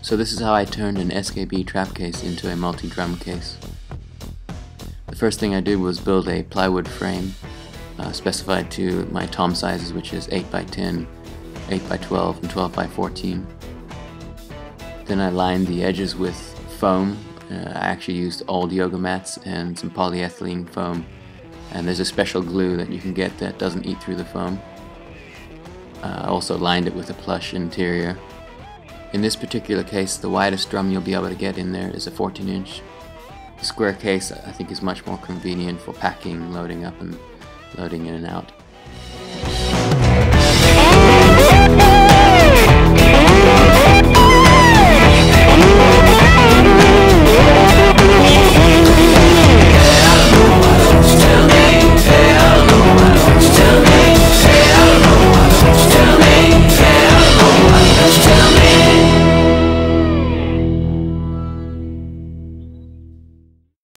So this is how I turned an SKB Trap Case into a multi-drum case. The first thing I did was build a plywood frame specified to my tom sizes, which is 8x10, 8x12, and 12x14. Then I lined the edges with foam. I actually used old yoga mats and some polyethylene foam, and there's a special glue that you can get that doesn't eat through the foam. I also lined it with a plush interior. In this particular case, the widest drum you'll be able to get in there is a 14-inch. The square case I think is much more convenient for packing, loading up and loading in and out.